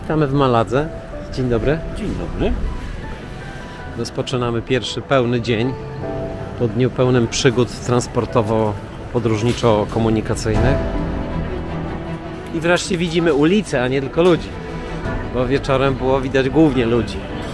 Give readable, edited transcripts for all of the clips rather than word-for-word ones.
Witamy w Maladze. Dzień dobry. Dzień dobry. Rozpoczynamy pierwszy pełny dzień po dniu pełnym przygód transportowo-podróżniczo-komunikacyjnych. I wreszcie widzimy ulicę, a nie tylko ludzi. Bo wieczorem było widać głównie ludzi.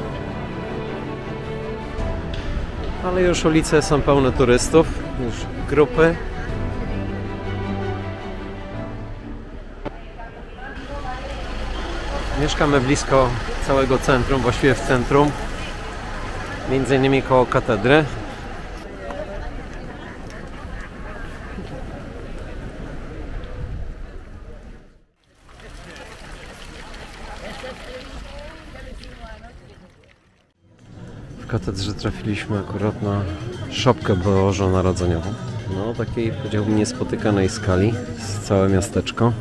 Ale już ulice są pełne turystów, już grupy. Mieszkamy blisko całego centrum, właściwie w centrum, między innymi koło katedry. W katedrze trafiliśmy akurat na szopkę bożonarodzeniową. No, takiej, powiedziałbym, niespotykanej skali, z całe miasteczko.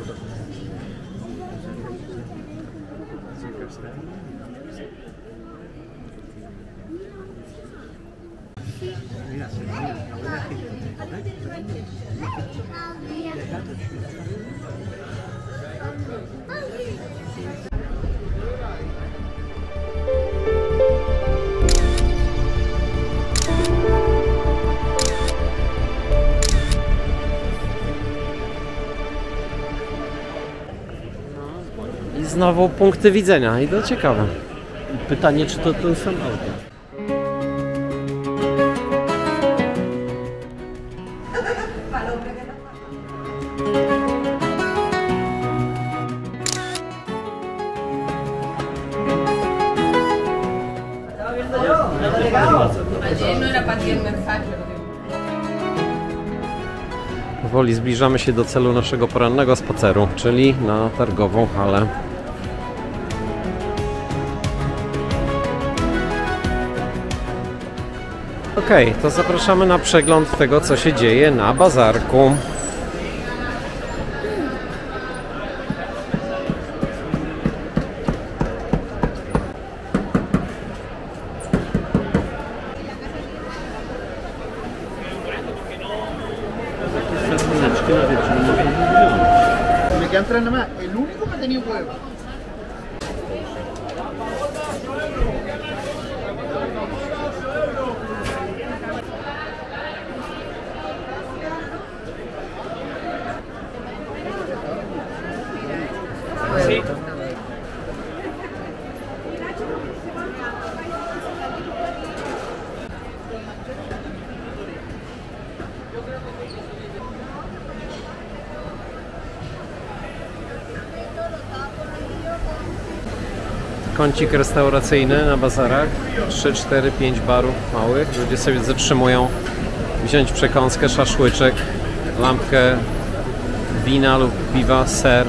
I znowu punkty widzenia i to ciekawe. Pytanie, czy to ten sam auto? Powoli zbliżamy się do celu naszego porannego spaceru, czyli na targową halę. Okej, to zapraszamy na przegląd tego, co się dzieje na bazarku. Me quedan tres nomás. El único que tenía huevo. Kącik restauracyjny na bazarach. 3, 4, 5 barów małych. Ludzie sobie zatrzymują wziąć przekąskę, szaszłyczek, lampkę wina lub piwa, ser.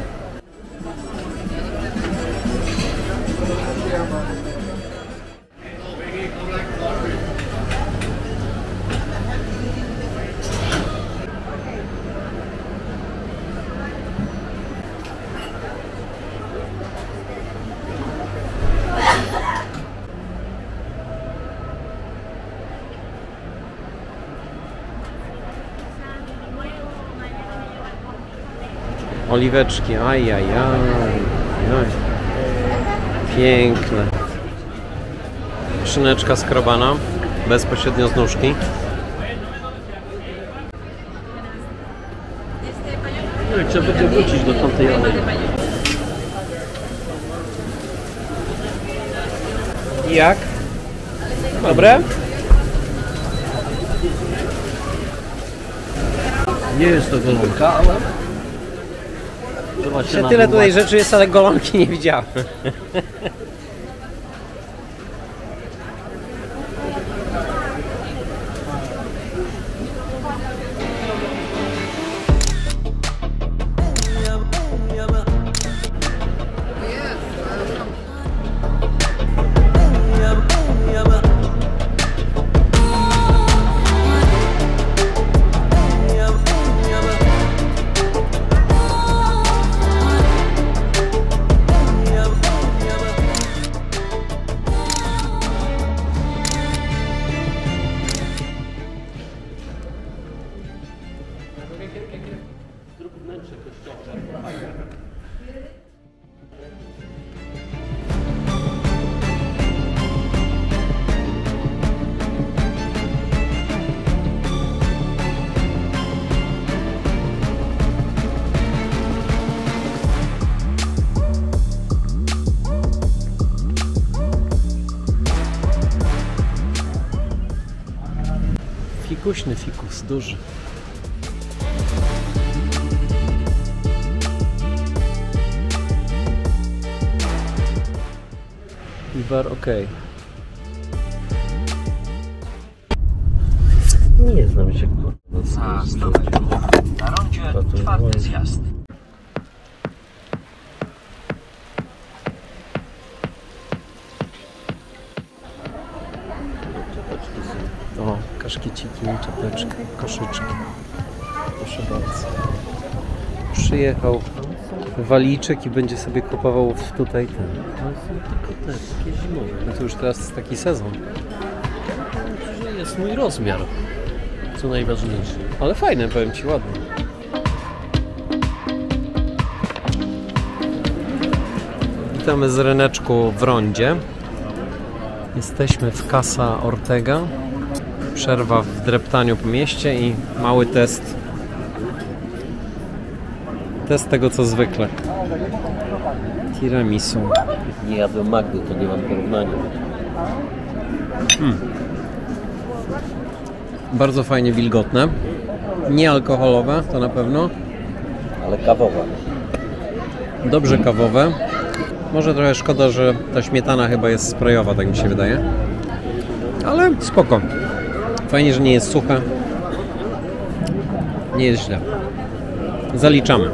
Oliweczki, ajajaj, piękne. Szyneczka skrobana, bezpośrednio z nóżki. No i trzeba będzie wrócić do tamtej alei. Jak? Dobre? Nie jest to golonka, ale... Jeszcze tyle tutaj rzeczy jest, ale golonki nie widziałem. Fikuśny fikus, duży. Bar ok. Nie znam się. Za 100 metrów na rondzie czwarty zjazd. O, kaszkieciki, czapeczki, koszyczki. Proszę bardzo. Przyjechał waliczek i będzie sobie kupował tutaj ten. Ale są tylko te, takie zimowe. No to już teraz jest taki sezon. To jest mój rozmiar, co najważniejsze. Ale fajne, powiem Ci, ładnie. Witamy z ryneczku w rondzie. Jesteśmy w Casa Ortega. Przerwa w dreptaniu po mieście i mały test. Test tego, co zwykle. Tiramisu. Nie jadłem Magdy, to nie mam porównania. Bardzo fajnie wilgotne. Niealkoholowe, to na pewno. Ale kawowa. Dobrze kawowe. Może trochę szkoda, że ta śmietana chyba jest sprayowa, tak mi się wydaje. Ale spoko. Fajnie, że nie jest suche. Nie jest źle. Zaliczamy.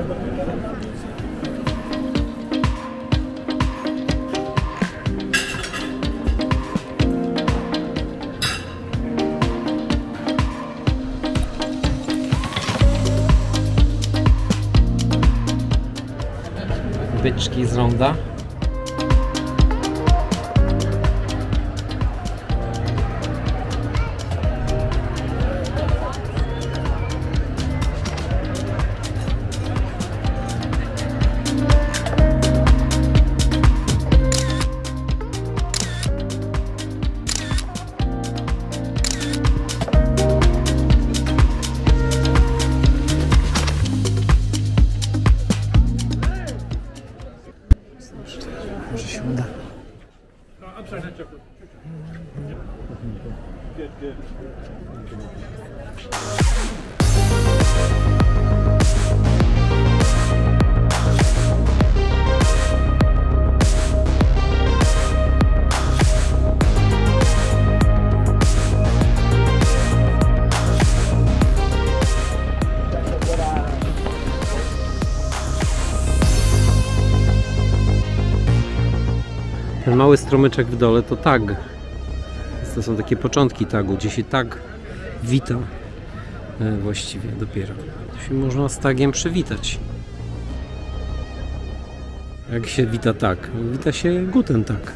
Byczki z ronda. Może się uda. Ten mały strumyczek w dole to tag. To są takie początki tagu, gdzie się tag wita właściwie dopiero. To się można z tagiem przywitać. Jak się wita tag? Wita się Guten Tag.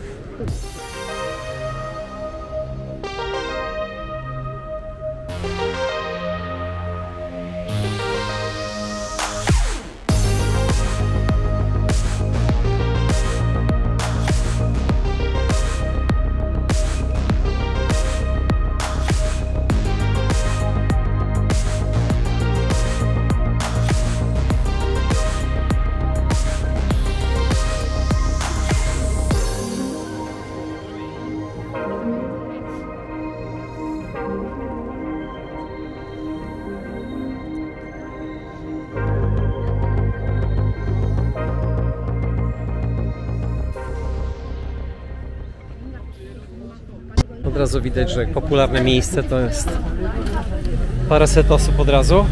Od razu widać, że popularne miejsce to jest paręset osób od razu.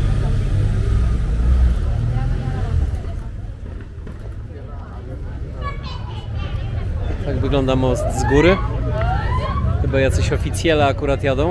Tak wygląda most z góry. Chyba jacyś oficjele akurat jadą.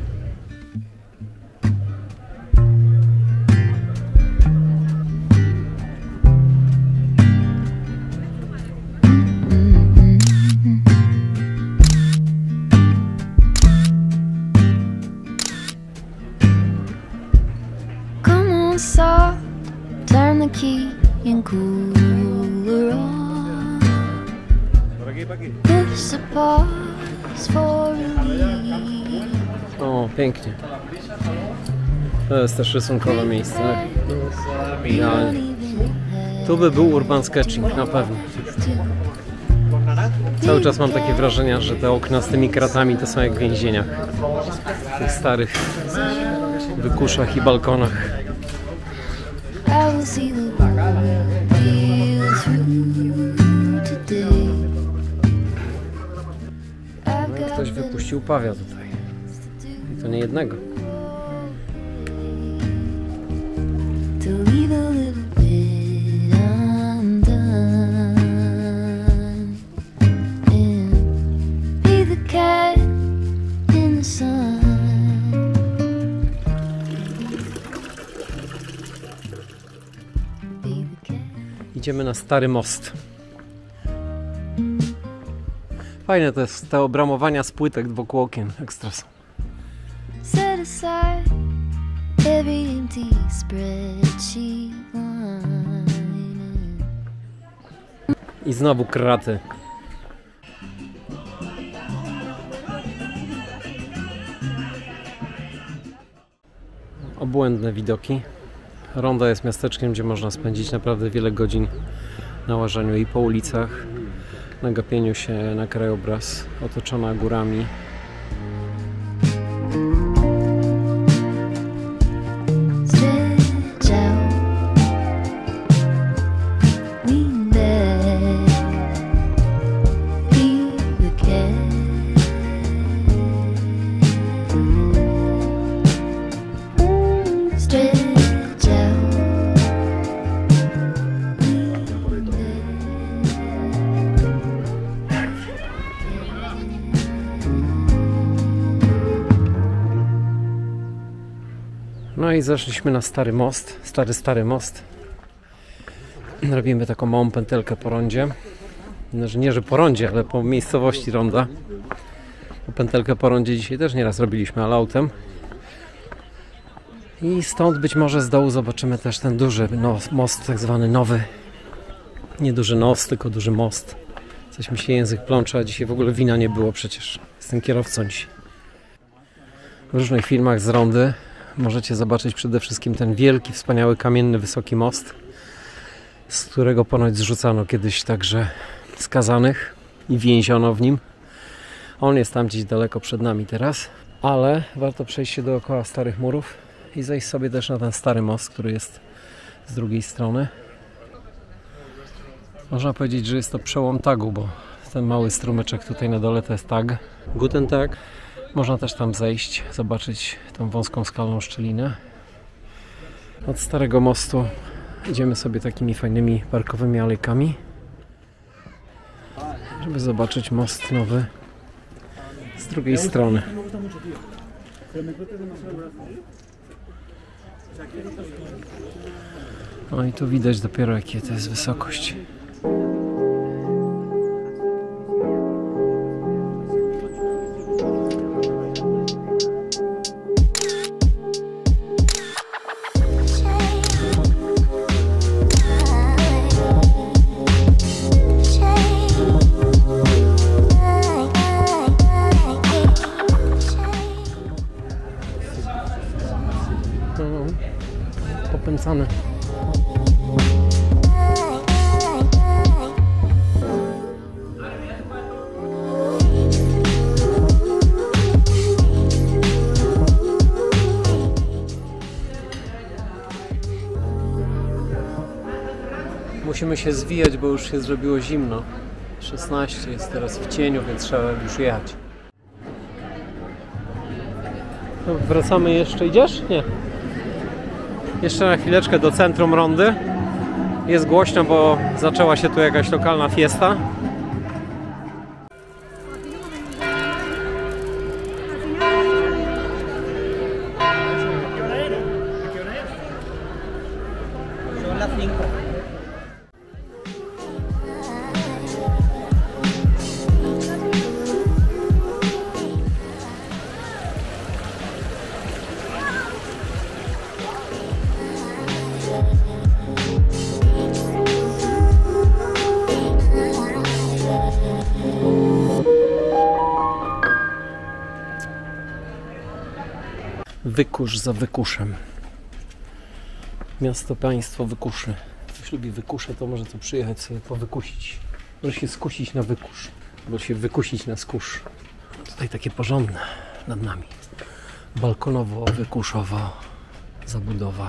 Soft, turn the key and cooler on. Push a pause for relief. O, pięknie. To jest też rysunkowe miejsce. Idealnie. Tu by był urban sketching, na pewno. Cały czas mam takie wrażenie, że te okna z tymi kratami to są jak w więzieniach. w tych starych wykuszach i balkonach. I will see the world feel through today. I've got Ktoś wypuścił pawia tutaj. I to nie jednego. to leave a little bit undone and be the cat in the sun. Be the cat. Idziemy na Stary Most. Fajne to jest te obramowania z płytek wokół okien. Ekstra są. Set aside every empty spreadsheet line. I znowu kraty. Obłędne widoki. Ronda jest miasteczkiem, gdzie można spędzić naprawdę wiele godzin na łażeniu i po ulicach, na gapieniu się na krajobraz, otoczona górami. Stretch out, lean back, be the cat. Stretch out, lean No i zeszliśmy na Stary Most, stary most. Robimy taką małą pętelkę po rondzie. Znaczy nie, że po rondzie, ale po miejscowości Ronda. Bo pętelkę po rondzie dzisiaj też nieraz robiliśmy, ale autem. I stąd być może z dołu zobaczymy też ten duży most, tak zwany nowy. Nie duży nos, tylko duży most. Coś mi się język plącze, a dzisiaj w ogóle wina nie było przecież. Jestem kierowcą dzisiaj. W różnych filmach z Rondy możecie zobaczyć przede wszystkim ten wielki, wspaniały, kamienny, wysoki most, z którego ponoć zrzucano kiedyś także skazanych i więziono w nim. On jest tam gdzieś daleko przed nami teraz, ale warto przejść się dookoła starych murów i zejść sobie też na ten stary most, który jest z drugiej strony. Można powiedzieć, że jest to przełom tagu, bo ten mały strumyczek tutaj na dole to jest tag. Guten Tag. Można też tam zejść, zobaczyć tą wąską skalną szczelinę. Od Starego Mostu idziemy sobie takimi fajnymi parkowymi alejkami, żeby zobaczyć most nowy z drugiej strony. No i tu widać dopiero, jakie to jest wysokość. Popęcane. Musimy się zwijać, bo już się zrobiło zimno. 16 jest teraz w cieniu, więc trzeba już jechać. No, wracamy jeszcze. Idziesz? Nie. Jeszcze na chwileczkę do centrum Rondy. Jest głośno, bo zaczęła się tu jakaś lokalna fiesta. Wykusz za Wykuszem. Miasto, państwo Wykuszy. Ktoś lubi Wykusze, to może tu przyjechać sobie powykusić. Może się skusić na Wykusz. Albo się wykusić na Skusz. Tutaj takie porządne nad nami. balkonowo-wykuszowa zabudowa.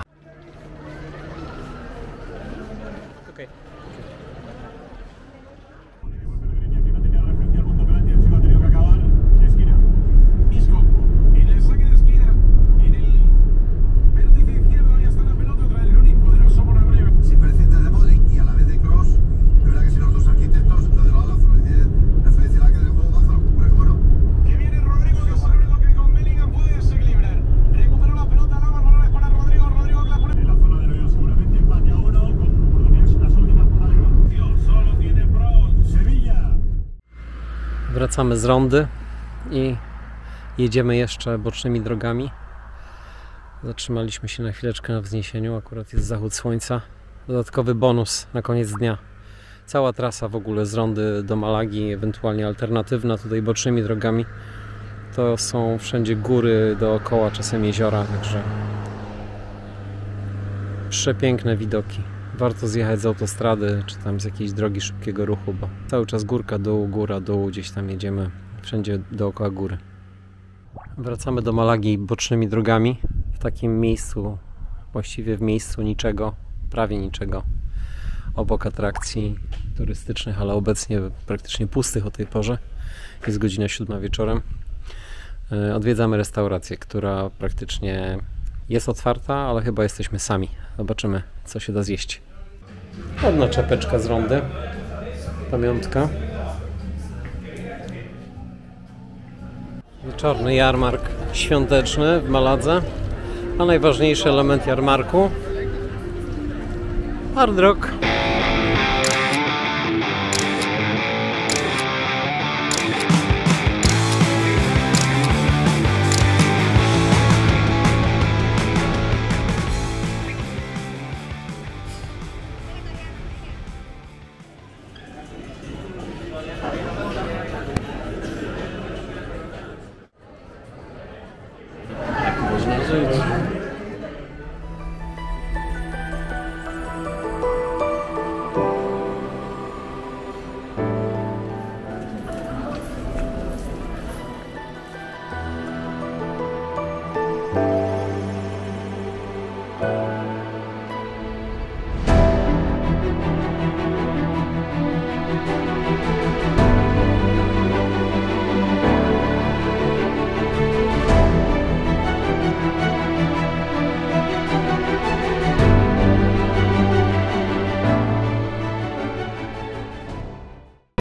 Wracamy z rondy i jedziemy jeszcze bocznymi drogami. Zatrzymaliśmy się na chwileczkę na wzniesieniu, akurat jest zachód słońca. Dodatkowy bonus na koniec dnia. Cała trasa w ogóle z rondy do Malagi, ewentualnie alternatywna tutaj bocznymi drogami. To są wszędzie góry dookoła, czasem jeziora, także przepiękne widoki. Warto zjechać z autostrady, czy tam z jakiejś drogi szybkiego ruchu, bo cały czas górka, dół, góra, dół, gdzieś tam jedziemy, wszędzie dookoła góry. Wracamy do Malagi bocznymi drogami, w takim miejscu, właściwie w miejscu niczego, prawie niczego, obok atrakcji turystycznych, ale obecnie praktycznie pustych o tej porze. Jest godzina 7 wieczorem. Odwiedzamy restaurację, która praktycznie jest otwarta, ale chyba jesteśmy sami. Zobaczymy, co się da zjeść. Ładna czapeczka z rondy. Pamiątka. Wieczorny jarmark świąteczny w Maladze. A najważniejszy element jarmarku: Hard Rock.